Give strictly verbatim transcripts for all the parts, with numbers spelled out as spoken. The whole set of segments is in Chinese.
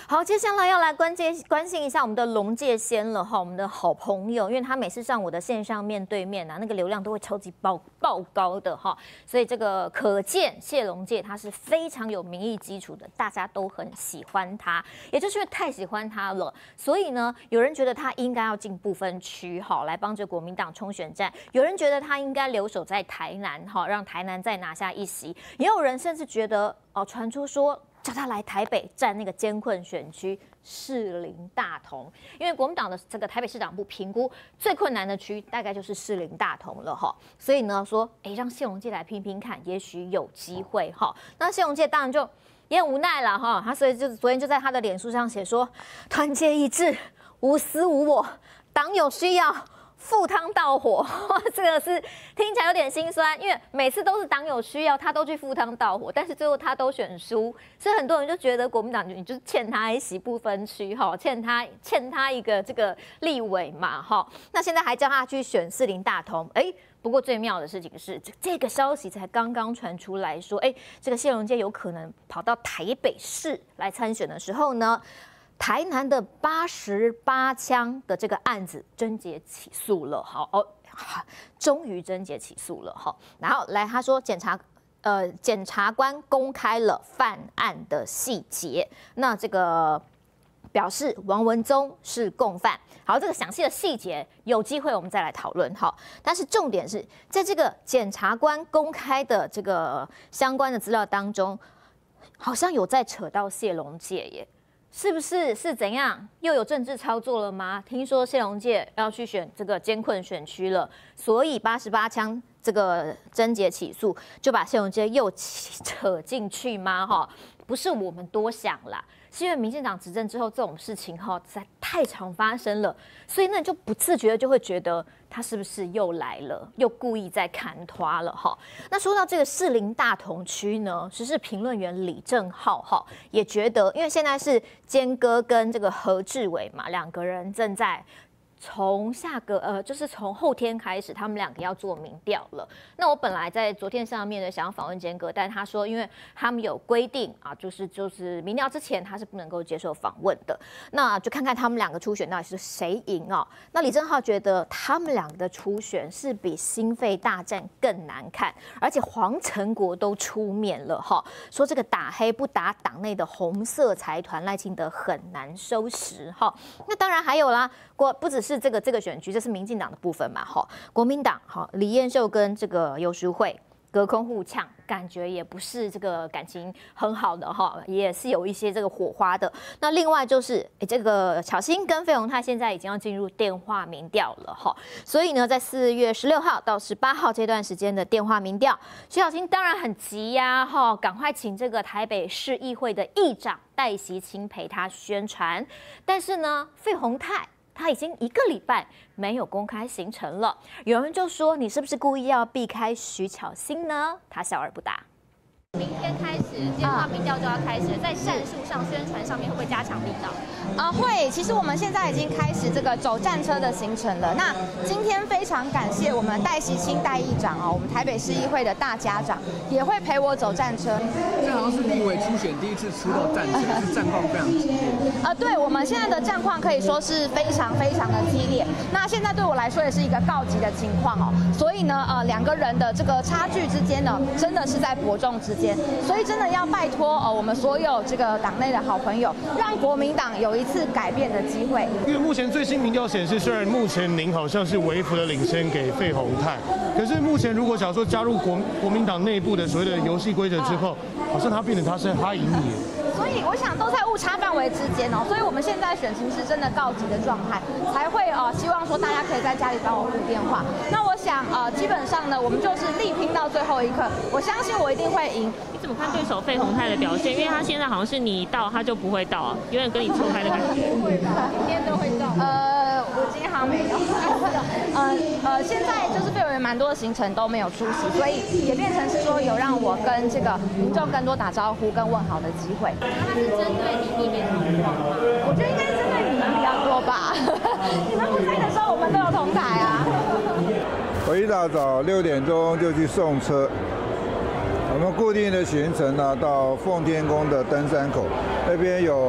好，接下来要来关接关心一下我们的龙介先了哈，我们的好朋友，因为他每次上我的线上面对面啊，那个流量都会超级爆爆高的哈，所以这个可见谢龙介他是非常有民意基础的，大家都很喜欢他，也就是因为太喜欢他了，所以呢，有人觉得他应该要进不分区哈，来帮着国民党冲选战；有人觉得他应该留守在台南哈，让台南再拿下一席；也有人甚至觉得哦，传出说。叫他来台北占那个艰困选区士林大同，因为国民党的这个台北市党部评估最困难的区大概就是士林大同了哈，所以呢说，哎，让谢龙介来拼拼看，也许有机会哈。那谢龙介当然就也很无奈了哈，他所以就昨天就在他的脸书上写说，团结一致，无私无我，党有需要。赴汤蹈火，这个是听起来有点心酸，因为每次都是党有需要，他都去赴汤蹈火，但是最后他都选输，所以很多人就觉得国民党你就是欠他一席不分区哈，欠他欠他一个这个立委嘛哈，那现在还叫他去选士林大同，哎。不过最妙的事情是，这个消息才刚刚传出来说，哎，这个谢龙介有可能跑到台北市来参选的时候呢。台南的八十八枪的这个案子侦结起诉了，好哦，终于侦结起诉了哈。然后来他说检察呃检察官公开了犯案的细节，那这个表示王文宗是共犯。好，这个详细的细节有机会我们再来讨论哈。但是重点是在这个检察官公开的这个相关的资料当中，好像有在扯到谢龙介耶。是不是是怎样又有政治操作了吗？听说谢龙介要去选这个艰困选区了，所以八十八枪这个侦结起诉就把谢龙介又扯进去吗？哈，不是我们多想啦，是因为民进党执政之后这种事情哈实在太常发生了，所以那就不自觉的就会觉得他是不是又来了，又故意在砍拖了哈。那说到这个士林大同区呢，时事评论员李正浩哈也觉得，因为现在是坚哥跟这个何志伟嘛，两个人正在。从下个呃，就是从后天开始，他们两个要做民调了。那我本来在昨天上面呢，想要访问坚哥，但他说，因为他们有规定啊，就是就是民调之前他是不能够接受访问的。那就看看他们两个初选到底是谁赢啊？那李正浩觉得他们两个的初选是比心肺大战更难看，而且黄成国都出面了哈，说这个打黑不打党内的红色财团赖清德很难收拾哈。那当然还有啦，国不只是。是这个这个选区，这是民进党的部分嘛？哈，国民党好，李彦秀跟这个游淑慧隔空互呛，感觉也不是这个感情很好的哈，也是有一些这个火花的。那另外就是，哎，这个巧芯跟费鸿泰现在已经要进入电话民调了哈，所以呢，在四月十六号到十八号这段时间的电话民调，徐巧芯当然很急呀，哈，赶快请这个台北市议会的议长戴锡清陪他宣传，但是呢，费鸿泰。他已经一个礼拜没有公开行程了，有人就说你是不是故意要避开徐巧芯呢？他笑而不答。 明天开始电话民调就要开始，在战术上、宣传上面会不会加强力道？ 啊、呃，会。其实我们现在已经开始这个走战车的行程了。那今天非常感谢我们戴锡清戴议长啊，我们台北市议会的大家长也会陪我走战车。 这好像是立委初选第一次出到战车，是战况非常激烈。 呃，对，我们现在的战况可以说是非常非常的激烈。那现在对我来说也是一个告急的情况哦。所以呢，呃，两个人的这个差距之间呢，真的是在伯仲之间。所以真的要拜托呃我们所有这个党内的好朋友，让国民党有一次改变的机会。 因为目前最新民调显示，虽然目前您好像是微幅的领先给费鸿泰，可是目前如果假如说加入国国民党内部的所谓的游戏规则之后，好像他变成他是他赢你。 所以我想都在误差范围之间哦，所以我们现在选情是真的告急的状态，才会呃希望说大家可以在家里帮我顾电话。那我想呃基本上呢，我们就是力拼到最后一刻，我相信我一定会赢。 你怎么看对手费鸿泰的表现？因为他现在好像是你到他就不会到，有点跟你错开的感觉。 不会吧？每天都会到。 呃，我今天好像没有。呃呃，现在就是费委员蛮多的行程都没有出席，所以也变成是说有让我跟这个民众更多打招呼跟问好的机会。 他是针对你避免同框吗？ 我觉得应该是针对你们比较多吧。你们不开的时候，我们都有同台啊。 我一大早六点钟就去送车，我们固定的行程呢，到奉天宫的登山口那边有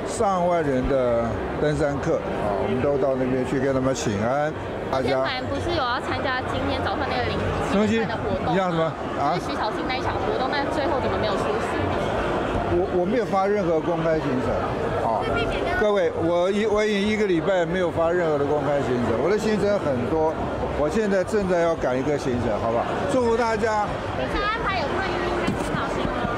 上万人的登山客啊，我们都到那边去跟他们请安。大今家晚不是有要参加今天早上那个零什么东西的活动你讲什么啊？ 就是徐小青那一场活动，那最后怎么没有出席？ 我我没有发任何公开行程，啊，各位，我一我已一个礼拜没有发任何的公开行程，我的行程很多，我现在正在要赶一个行程，好不好？祝福大家。 你的安排有关于应该考新吗？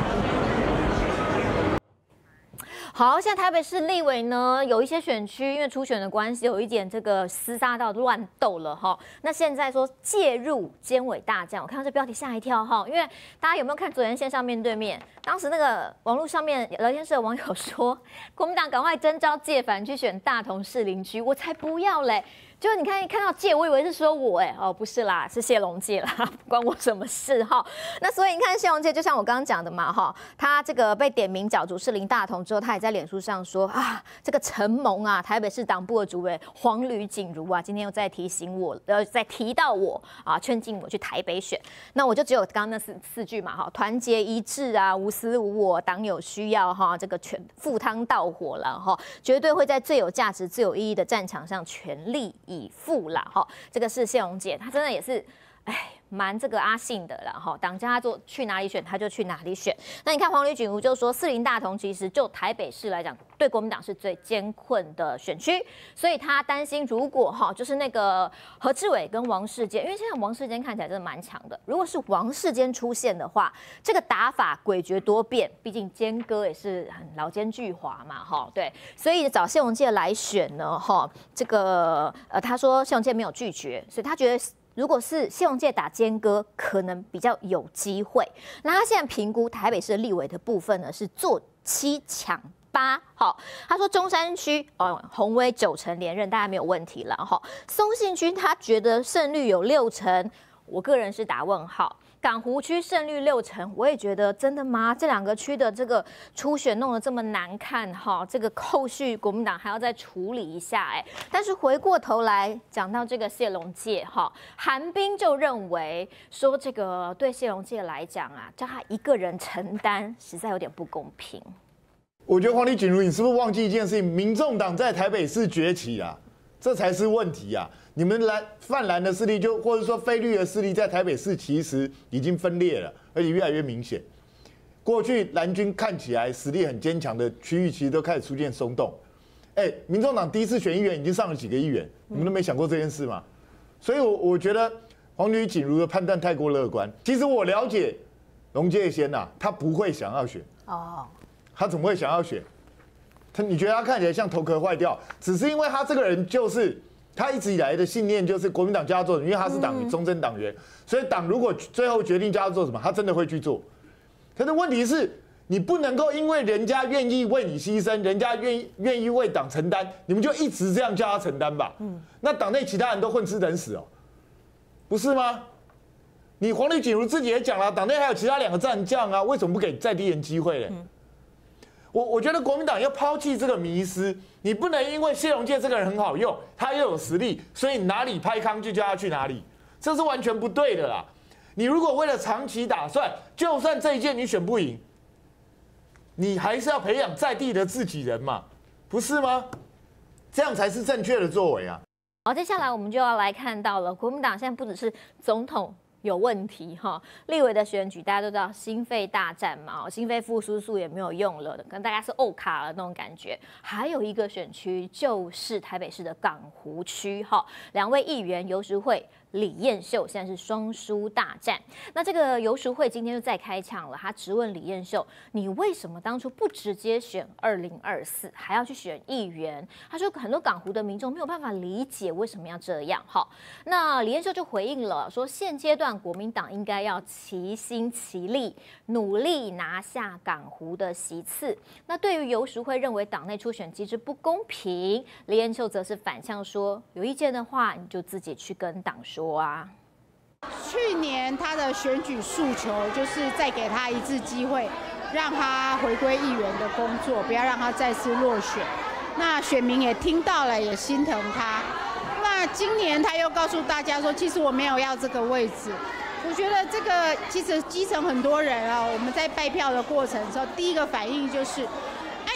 好，现在台北市立委呢有一些选区因为初选的关系，有一点这个厮杀到乱斗了哈。那现在说介入监委大战，我看到这标题吓一跳哈，因为大家有没有看昨天线上面对面？当时那个网络上面聊天室的网友说，国民党赶快征召介凡去选大同士林区，我才不要嘞！结果你看看到介，我以为是说我哎、欸、哦不是啦，是谢龙介啦，关我什么事哈？那所以你看谢龙介，就像我刚刚讲的嘛哈，他这个被点名角逐士林大同之后，他也在脸书上说啊，这个陈盟啊，台北市党部的主委黄吕锦如啊，今天又在提醒我，呃，在提到我啊，劝进我去台北选。那我就只有刚刚那四四句嘛哈，团结一致啊，无私无我，党有需要哈，这个全赴汤蹈火了哈，绝对会在最有价值、最有意义的战场上全力以赴啦哈。这个是谢龙介，他真的也是，哎。蛮这个阿信的了哈，党叫他做去哪里选他就去哪里选。那你看黄吕锦如就说，士林大同其实就台北市来讲，对国民党是最艰困的选区，所以他担心如果哈就是那个何志伟跟王世坚，因为现在王世坚看起来真的蛮强的，如果是王世坚出现的话，这个打法诡谲多变，毕竟坚哥也是很老奸巨猾嘛哈，对，所以找谢龙介来选呢哈，这个呃他说谢龙介没有拒绝，所以他觉得。如果是谢龙介打坚哥，可能比较有机会。那他现在评估台北市立委的部分呢，是做七抢八。好，他说中山区哦，洪威九成连任，大家没有问题了哈。松信区他觉得胜率有六成，我个人是打问号。港湖区胜率六成，我也觉得真的吗？这两个区的这个初选弄得这么难看哈，这个后续国民党还要再处理一下哎。但是回过头来讲到这个谢龙介哈，韩冰就认为说这个对谢龙介来讲啊，叫他一个人承担，实在有点不公平。 我觉得黄吕锦如，你是不是忘记一件事情？民众党在台北市崛起啊，这才是问题啊！你们蓝泛蓝的势力就，或者说非绿的势力，在台北市其实已经分裂了，而且越来越明显。过去蓝军看起来实力很坚强的区域，其实都开始出现松动。哎，民众党第一次选议员已经上了几个议员，你们都没想过这件事吗？所以我，我我觉得黄吕锦如的判断太过乐观。其实我了解龙介先呐，他不会想要选哦，他怎么会想要选？他你觉得他看起来像头壳坏掉，只是因为他这个人就是。他一直以来的信念就是国民党叫他做什么，因为他是党忠贞党员，所以党如果最后决定叫他做什么，他真的会去做。可是问题是，你不能够因为人家愿意为你牺牲，人家愿意愿意为党承担，你们就一直这样叫他承担吧？嗯，那党内其他人都混吃等死哦，不是吗？你黄吕锦如自己也讲了，党内还有其他两个战将啊，为什么不给在地人机会呢？嗯我我觉得国民党要抛弃这个迷思，你不能因为谢龙介这个人很好用，他又有实力，所以哪里拍康就叫他去哪里，这是完全不对的啦。你如果为了长期打算，就算这一届你选不赢，你还是要培养在地的自己人嘛，不是吗？这样才是正确的作为啊。 好，接下来我们就要来看到了，国民党现在不只是总统。有问题哈，立委的选举大家都知道心肺大战嘛，心肺复苏术也没有用了，跟大家是欧卡了那种感觉。还有一个选区就是台北市的港湖区哈，两位议员游淑慧、李彦秀现在是双输大战。那这个游淑慧今天就再开枪了，他质问李彦秀：“你为什么当初不直接选二零二四，还要去选议员？”他说很多港湖的民众没有办法理解为什么要这样。好，那李彦秀就回应了，说现阶段国民党应该要齐心齐力，努力拿下港湖的席次。那对于游淑慧认为党内初选机制不公平，李彦秀则是反向说：“有意见的话，你就自己去跟党说啊。” 去年他的选举诉求就是再给他一次机会，让他回归议员的工作，不要让他再次落选。那选民也听到了，也心疼他。那今年他又告诉大家说，其实我没有要这个位置。我觉得这个其实基层很多人啊，我们在拜票的过程的时候，第一个反应就是，啊，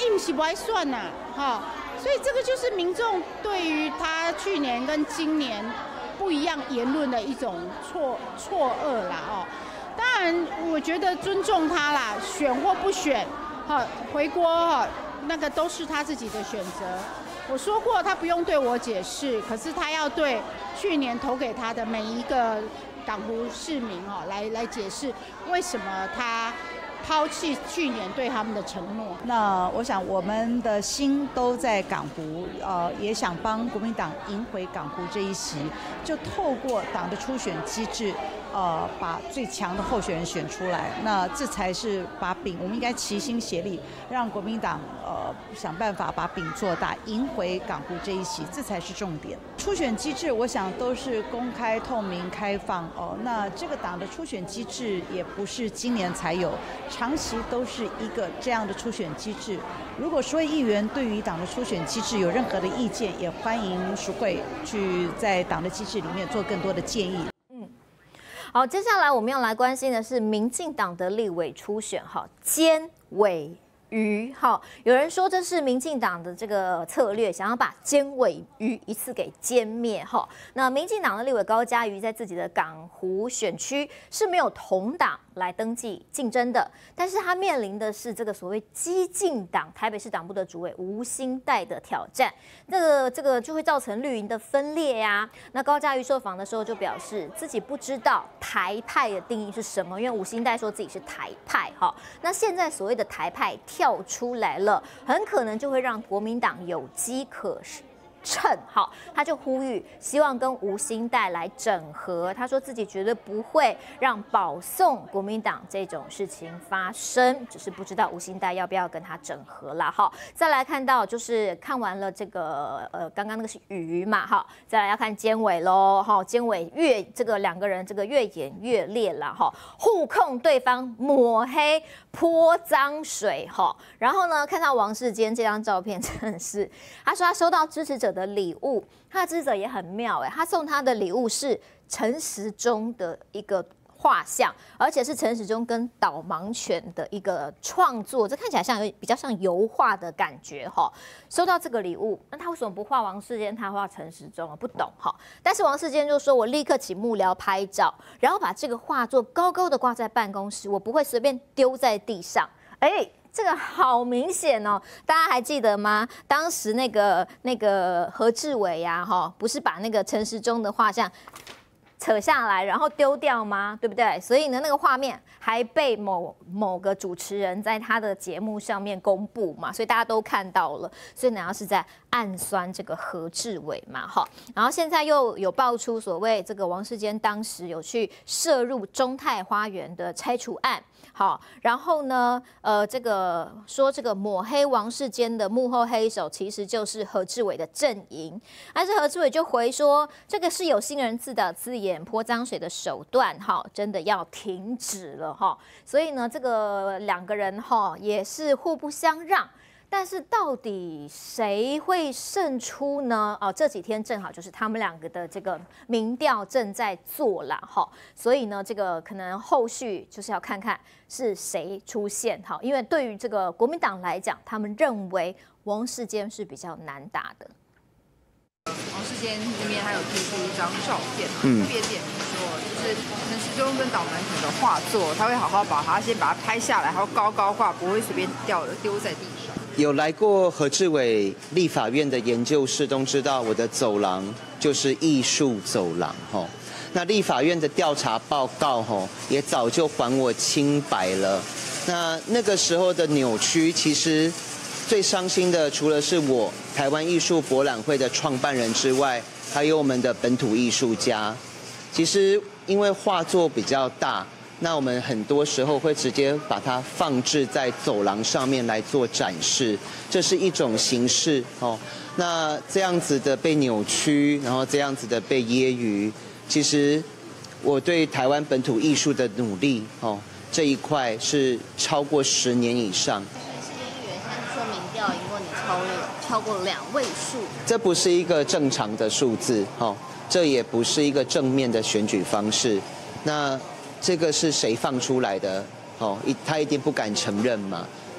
硬是不爱算呐，哈，所以这个就是民众对于他去年跟今年不一样言论的一种错错愕啦，哦。当然，我觉得尊重他啦，选或不选，哈，回国哈，那个都是他自己的选择。我说过，他不用对我解释，可是他要对去年投给他的每一个港湖市民哦，来来解释为什么他抛弃去年对他们的承诺。 那我想我们的心都在港湖，呃，也想帮国民党赢回港湖这一席，就透过党的初选机制。呃，把最强的候选人选出来，那这才是把饼，我们应该齐心协力，让国民党呃想办法把饼做大，赢回港湖这一席，这才是重点。初选机制，我想都是公开、透明、开放哦。那这个党的初选机制也不是今年才有，长期都是一个这样的初选机制。如果说议员对于党的初选机制有任何的意见，也欢迎淑慧去在党的机制里面做更多的建议。 好，接下来我们要来关心的是民进党的立委初选，哈，尖尾鱼，哈，有人说这是民进党的这个策略，想要把尖尾鱼一次给歼灭，哈。那民进党的立委高嘉瑜在自己的港湖选区是没有同党来登记竞争的，但是他面临的是这个所谓激进党台北市党部的主委吴欣岱的挑战，这个这个就会造成绿营的分裂呀、啊。那高嘉瑜受访的时候就表示自己不知道台派的定义是什么，因为吴欣岱说自己是台派哈。那现在所谓的台派跳出来了，很可能就会让国民党有机可乘，好，他就呼吁希望跟吴欣岱来整合。他说自己绝对不会让保送国民党这种事情发生，只是不知道吴欣岱要不要跟他整合啦。好，再来看到就是看完了这个呃刚刚那个是鱼嘛，好，再来要看尖尾喽，哈，尖尾越这个两个人这个越演越烈啦，哈，互控对方抹黑泼脏水，哈，然后呢看到王世坚这张照片真的是，他说他收到支持者的礼物，他的支持者也很妙哎，他送他的礼物是陈时中的一个画像，而且是陈时中跟导盲犬的一个创作，这看起来像有比较像油画的感觉哈。收到这个礼物，那他为什么不画王世坚，他画陈时中啊？不懂哈。但是王世坚就说，我立刻请幕僚拍照，然后把这个画作高高的挂在办公室，我不会随便丢在地上。哎。这个好明显哦，大家还记得吗？当时那个那个何志伟呀，哈，不是把那个陈时中的画像扯下来，然后丢掉吗？对不对？所以呢，那个画面还被某某个主持人在他的节目上面公布嘛，所以大家都看到了。所以呢，要是在暗酸这个何志伟嘛，哈，然后现在又有爆出所谓这个王世坚当时有去涉入中泰花园的拆除案。好，然后呢，呃，这个说这个抹黑王世坚的幕后黑手其实就是何志伟的阵营，但是何志伟就回说，这个是有心人自导自演泼脏水的手段，哈，真的要停止了哈。所以呢，这个两个人哈也是互不相让。但是到底谁会胜出呢？哦，这几天正好就是他们两个的这个民调正在做啦，哈，所以呢，这个可能后续就是要看看是谁出现，哈，因为对于这个国民党来讲，他们认为王世坚是比较难打的。 王世坚这边还有推出一张照片，嗯，特别点名说，就是陈时中跟导盲犬的画作，他会好好把它先把它拍下来，然后高高挂，不会随便掉了丢在地上。 有来过何志伟立法院的研究室，都知道我的走廊就是艺术走廊哈。那立法院的调查报告哈，也早就还我清白了。那那个时候的扭曲，其实最伤心的，除了是我台湾艺术博览会的创办人之外，还有我们的本土艺术家。其实因为画作比较大。那我们很多时候会直接把它放置在走廊上面来做展示，这是一种形式哦。那这样子的被扭曲，然后这样子的被揶揄，其实我对台湾本土艺术的努力哦这一块是超过十年以上。 世坚议员现在说民调赢过你超了超过两位数，这不是一个正常的数字哦，这也不是一个正面的选举方式。那这个是谁放出来的？哦，他一定不敢承认嘛。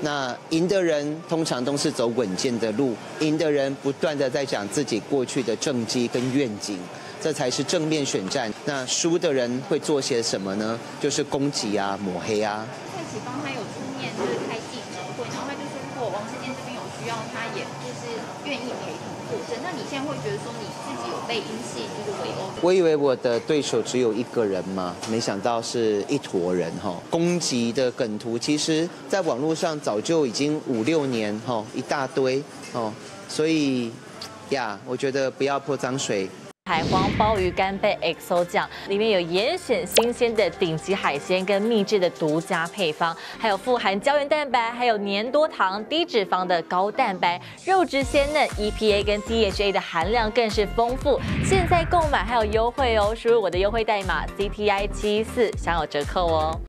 那赢的人通常都是走稳健的路，赢的人不断的在讲自己过去的政绩跟愿景，这才是正面选战。那输的人会做些什么呢？就是攻击啊、抹黑啊。 蔡启芳他有出面就是开记者会，然后他就说，如果王世坚这边有需要，他也就是愿意陪同作证。那你现在会觉得说你自己有被因戏就是围殴？ 我以为我的对手只有一个人嘛，没想到是一坨人哈。攻击的梗图，其实在网络上早就已经五六年哈，一大堆哦，所以呀，我觉得不要泼脏水。 海皇鲍鱼干贝 X O 酱里面有严选新鲜的顶级海鲜跟秘制的独家配方，还有富含胶原蛋白，还有粘多糖、低脂肪的高蛋白，肉质鲜嫩 ，E P A 跟 D H A 的含量更是丰富。现在购买还有优惠哦，输入我的优惠代码 C T I 七四享有折扣哦。